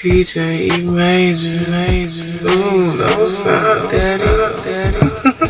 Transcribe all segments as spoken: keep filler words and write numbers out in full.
D J E Major, Major. Ooh, don't stop, daddy, daddy.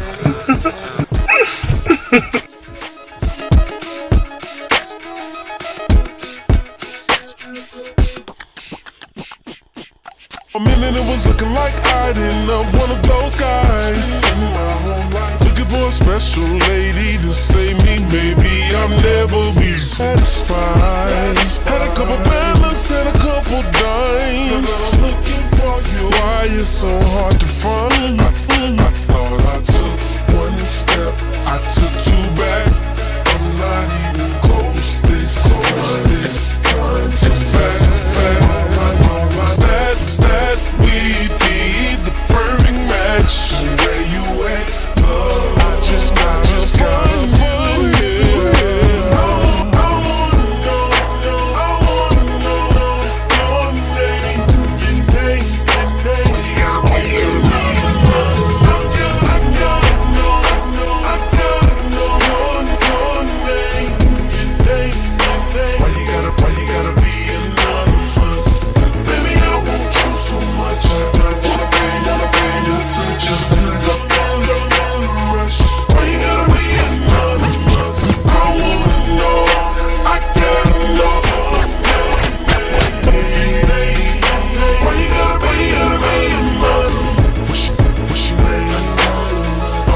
A minute it was looking like I didn't know one of those guys. Looking for a special lady to save me, maybe I'll never be satisfied. Had a couple bad looks and a couple dimes. Looking for you, why it's so hard to find? I, I thought I took one step, I took two back. I'm not even close this time. This time too fast, too fast. That, that we'd be the perfect match. Where you at, love? I just gotta just find for you. I wanna know, I wanna know your name, your name, your name. I gotta know, I gotta know your name, your name, your name. Why you gotta, why you gotta be anonymous? Baby, I want you so much. I wanna feel, wanna feel your touch, your touch. I'm on the rush. Why you gotta be anonymous? I wanna know, I gotta know. Why you gotta, why you gotta be anonymous? Wish, wish you ain't anonymous.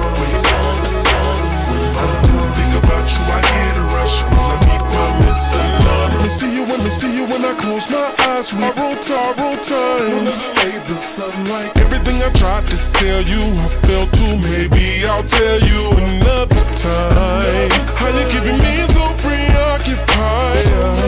Think about you, I get a rush. Wanna be promised anonymous. Let me see you when, me see you when I close my eyes. We roll time, roll time. Underlay the sunlight. Everything I tried to tell you, I failed to. Maybe I'll tell you another time. How you keeping me so preoccupied?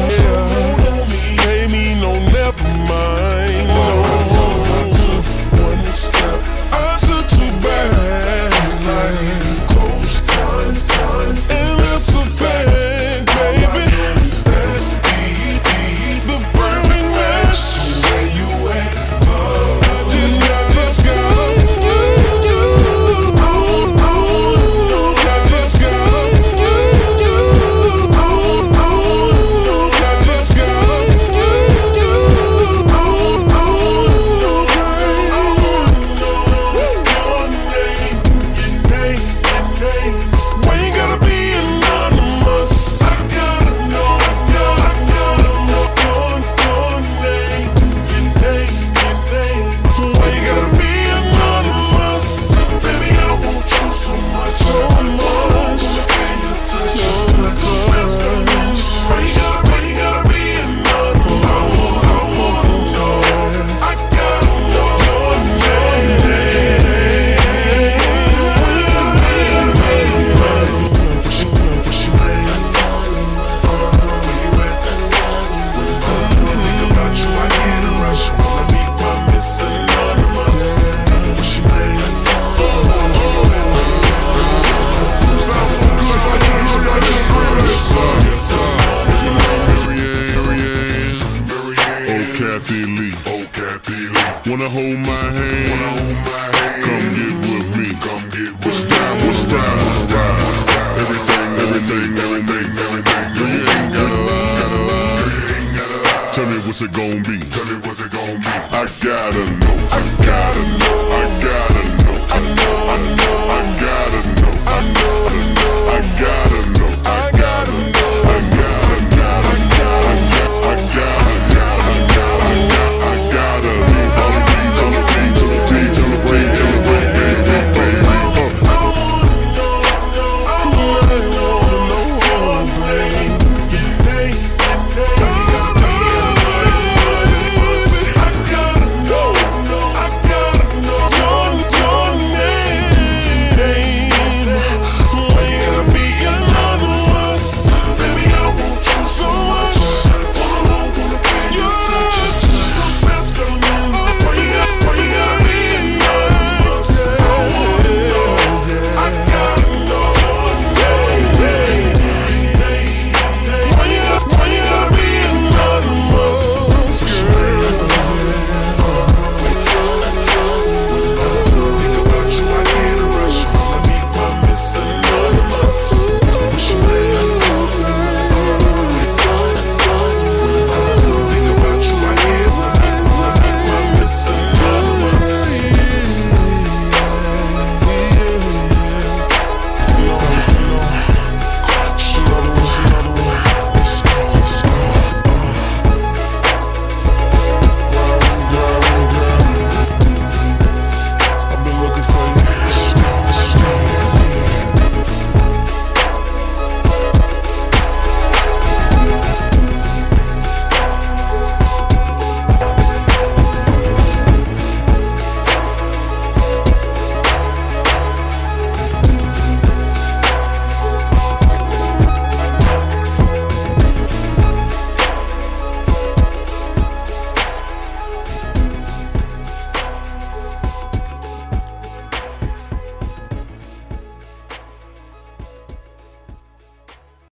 Pay me no, never mind. No, I took one step, I took two back. Like close time, time, and that's a fact, baby. Is that be, be the burning match? Where you at, love? I just got, just got. Wanna hold my hand? Wanna hold my hand? Come get with me. Come get with what's time? What's time? Ride. Everything, everything, everything, everything. You ain't gotta lie. Tell me what's it gon' be.